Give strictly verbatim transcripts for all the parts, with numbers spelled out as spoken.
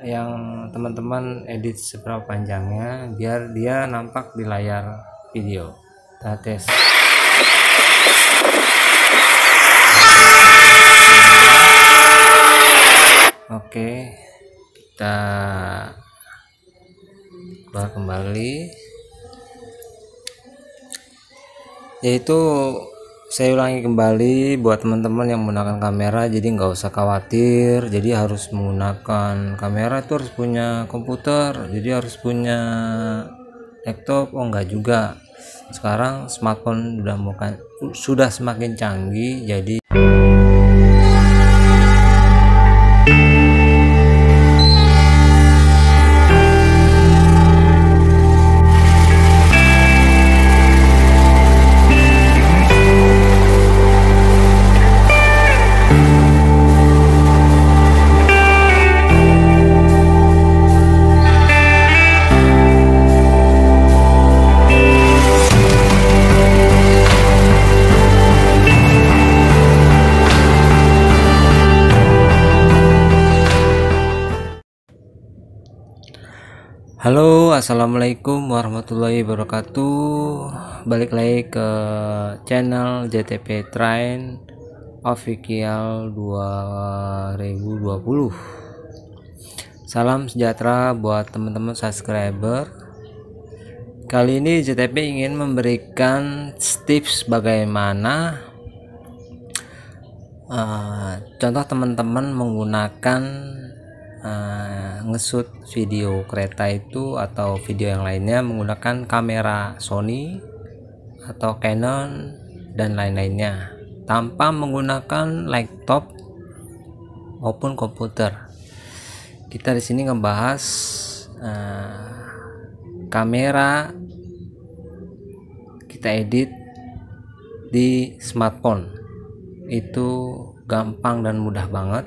yang teman-teman edit seberapa panjangnya biar dia nampak di layar video. Kita tes. Oke, kita keluar kembali, yaitu saya ulangi kembali buat teman-teman yang menggunakan kamera, jadi nggak usah khawatir. Jadi harus menggunakan kamera itu harus punya komputer, jadi harus punya laptop. Oh enggak juga, sekarang smartphone sudah bukan sudah semakin canggih. Jadi halo, assalamualaikum warahmatullahi wabarakatuh. Balik lagi ke channel J T P Train Official dua ribu dua puluh. Salam sejahtera buat teman-teman subscriber. Kali ini J T P ingin memberikan tips bagaimana uh, contoh teman-teman menggunakan Uh, ngesut video kereta itu atau video yang lainnya menggunakan kamera Sony atau Canon dan lain-lainnya tanpa menggunakan laptop maupun komputer. Kita di sini ngebahas uh, kamera kita edit di smartphone itu gampang dan mudah banget.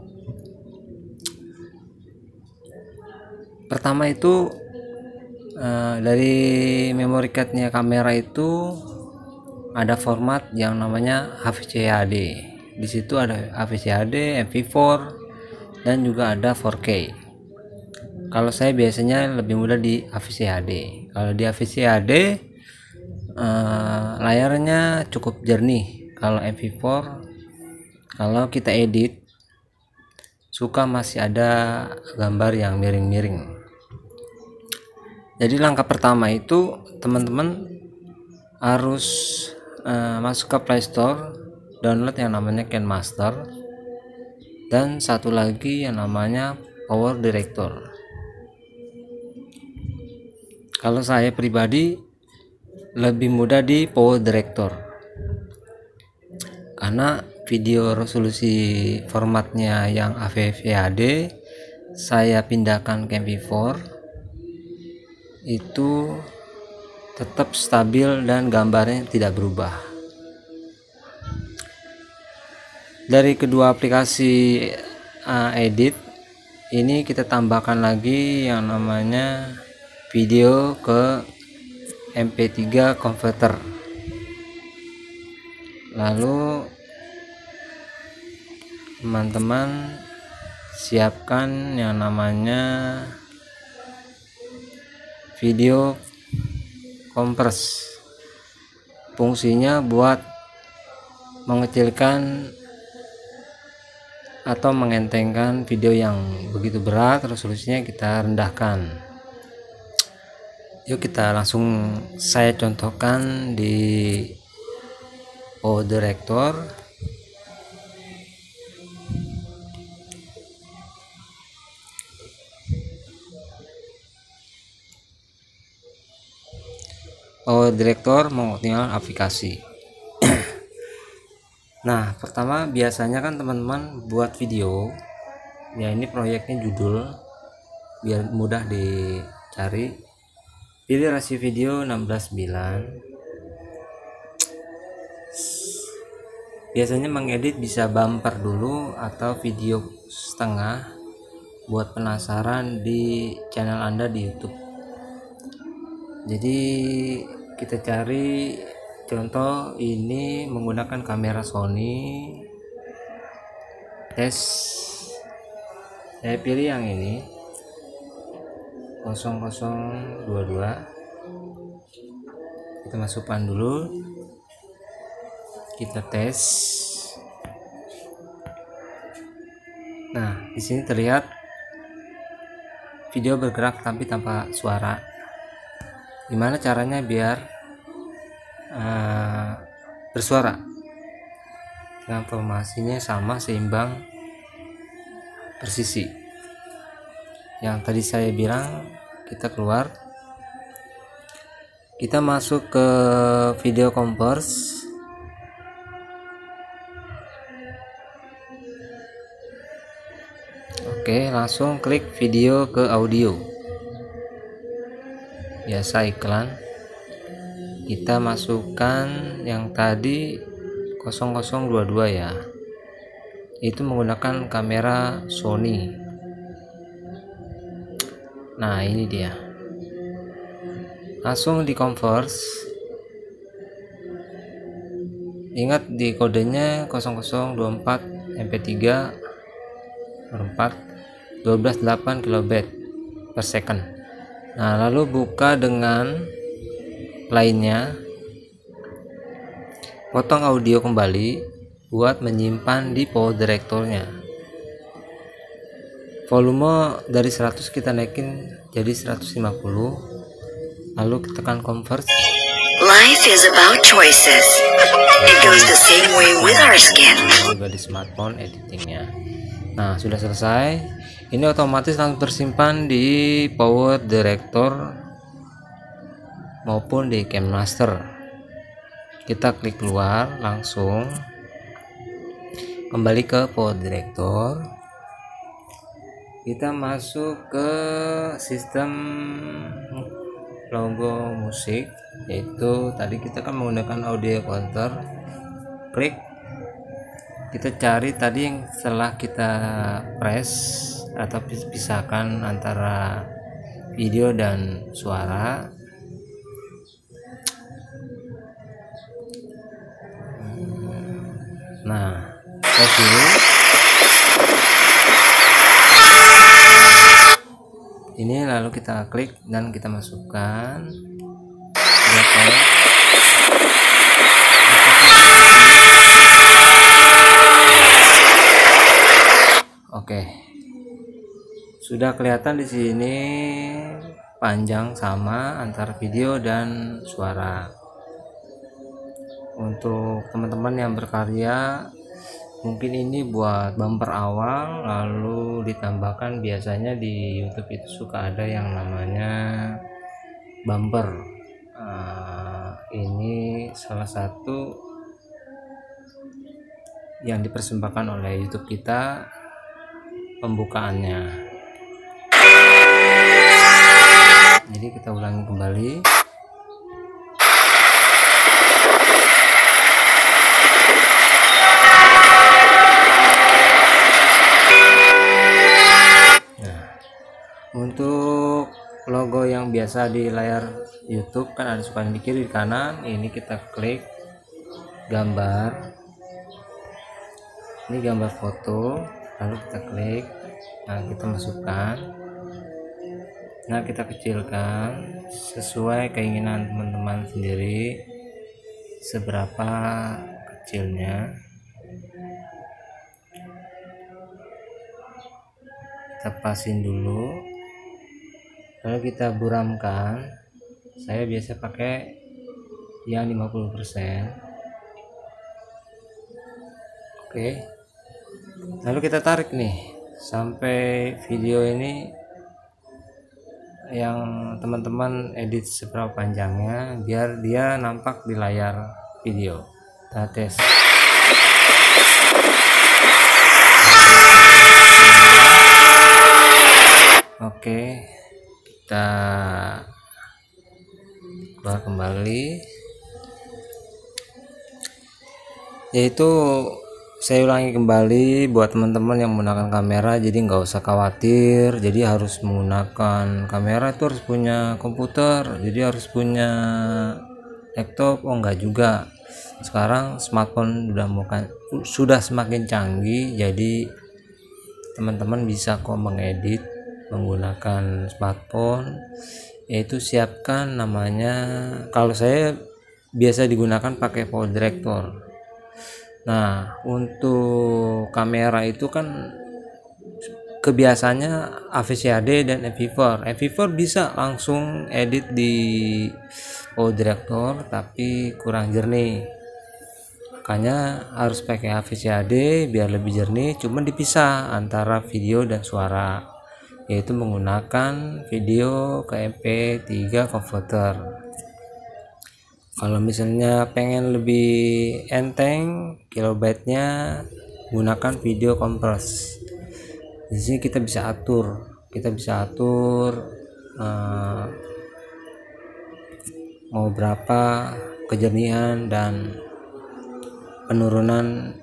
Pertama itu uh, dari memory cardnya kamera itu ada format yang namanya H V C H D. Di situ ada H V C H D, M P four, dan juga ada four K. Kalau saya biasanya lebih mudah di H V C H D. Kalau di H V C H D uh, layarnya cukup jernih. Kalau M P four, kalau kita edit suka masih ada gambar yang miring-miring. Jadi langkah pertama itu teman-teman harus uh, masuk ke Play Store, download yang namanya KineMaster, dan satu lagi yang namanya Power Director. Kalau saya pribadi lebih mudah di Power Director karena video resolusi formatnya yang H V C H D saya pindahkan ke M P four itu tetap stabil dan gambarnya tidak berubah. Dari kedua aplikasi uh, edit ini kita tambahkan lagi yang namanya video ke M P tiga converter. Lalu teman-teman siapkan yang namanya video compress. Fungsinya buat mengecilkan atau mengentengkan video yang begitu berat, resolusinya kita rendahkan. Yuk kita langsung saya contohkan di Power Director. Power Director mengoptimalkan aplikasi. Nah, pertama biasanya kan teman-teman buat video, ya ini proyeknya judul biar mudah dicari. Pilih rasio video enam belas sembilan. Biasanya mengedit bisa bumper dulu atau video setengah buat penasaran di channel Anda di YouTube. Jadi kita cari contoh ini menggunakan kamera Sony, tes saya pilih yang ini. nol nol dua dua. Kita masukkan dulu, kita tes. Nah, di sini terlihat video bergerak tapi tanpa suara. Gimana caranya biar uh, bersuara? Dengan formasinya sama, seimbang, persisi. Yang tadi saya bilang, kita keluar, kita masuk ke video converse. Oke, langsung klik video ke audio. Biasa iklan. Kita masukkan yang tadi nol nol dua dua ya. Itu menggunakan kamera Sony. Nah, ini dia. Langsung di converse. Ingat di kodenya nol nol dua empat M P tiga empat dua belas delapan kilobit per second. Nah, lalu buka dengan lainnya, potong audio kembali buat menyimpan di power directornya. Volume dari seratus kita naikin jadi seratus lima puluh, lalu kita tekan convert. Life is about choices. It goes the same way with our skin. Juga di smartphone editingnya. Nah, sudah selesai. Ini otomatis langsung tersimpan di power director maupun di Cammaster. Kita klik keluar, langsung kembali ke power director. Kita masuk ke sistem logo musik, yaitu tadi kita kan menggunakan audio counter. Klik, kita cari tadi yang setelah kita press atau pisahkan antara video dan suara. Nah, press dulu. Ini lalu kita klik dan kita masukkan. Oke, sudah kelihatan di sini panjang sama antara video dan suara. Untuk teman-teman yang berkarya, mungkin ini buat bumper awal, lalu ditambahkan, biasanya di YouTube itu suka ada yang namanya bumper. Uh, ini salah satu yang dipersembahkan oleh YouTube kita, pembukaannya. Jadi kita ulangi kembali. Nah, untuk logo yang biasa di layar YouTube kan ada suka di kiri di kanan. Ini kita klik gambar. Ini gambar foto. Lalu kita klik, nah kita masukkan, nah kita kecilkan sesuai keinginan teman-teman sendiri seberapa kecilnya. Kita pasin dulu, lalu kita buramkan. Saya biasa pakai yang lima puluh persen. Oke, lalu kita tarik nih sampai video ini yang teman-teman edit seberapa panjangnya biar dia nampak di layar video. Kita tes. Oke, kita keluar kembali, yaitu saya ulangi kembali buat teman-teman yang menggunakan kamera, jadi nggak usah khawatir. Jadi harus menggunakan kamera itu harus punya komputer, jadi harus punya laptop. Oh, enggak juga. Sekarang smartphone sudah bukan sudah semakin canggih, jadi teman-teman bisa kok mengedit menggunakan smartphone, yaitu siapkan namanya, kalau saya biasa digunakan pakai power director. Nah, untuk kamera itu kan kebiasaannya A V C A D dan M P four. M P four bisa langsung edit di power director tapi kurang jernih, makanya harus pakai A V C A D biar lebih jernih, cuman dipisah antara video dan suara, yaitu menggunakan video ke M P tiga converter. Kalau misalnya pengen lebih enteng kilobyte-nya, gunakan video compress. Di sini kita bisa atur, kita bisa atur uh, mau berapa kejernihan dan penurunan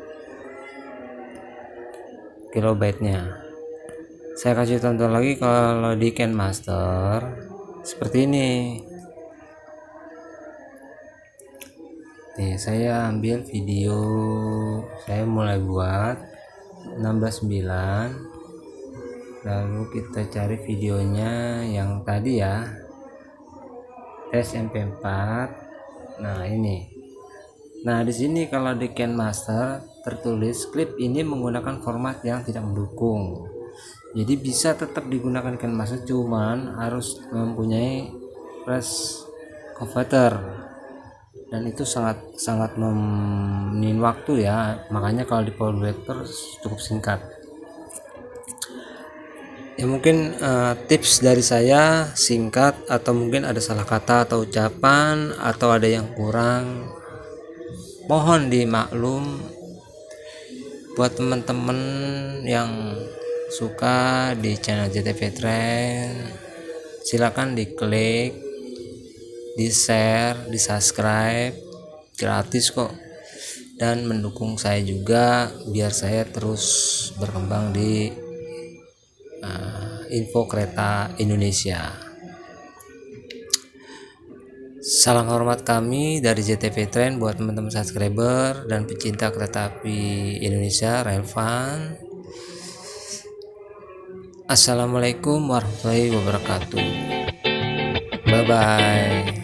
kilobyte-nya. Saya kasih contoh lagi, kalau di KineMaster seperti ini. Nih, saya ambil video, saya mulai buat enam belas sembilan, lalu kita cari videonya yang tadi ya, tes M P empat. Nah, ini. Nah, di sini kalau di KineMaster tertulis klip ini menggunakan format yang tidak mendukung. Jadi bisa tetap digunakan KineMaster, cuman harus mempunyai flash converter, dan itu sangat sangat memin waktu ya, makanya kalau di power director cukup singkat ya. Mungkin uh, tips dari saya singkat, atau mungkin ada salah kata atau ucapan atau ada yang kurang, mohon dimaklum. Buat teman-teman yang suka di channel J T V Trend, silakan diklik, di share, di subscribe, gratis kok, dan mendukung saya juga biar saya terus berkembang di uh, info kereta Indonesia. Salam hormat kami dari J T V Trend buat teman-teman subscriber dan pecinta kereta api Indonesia Railfan. Assalamualaikum warahmatullahi wabarakatuh. Bye bye.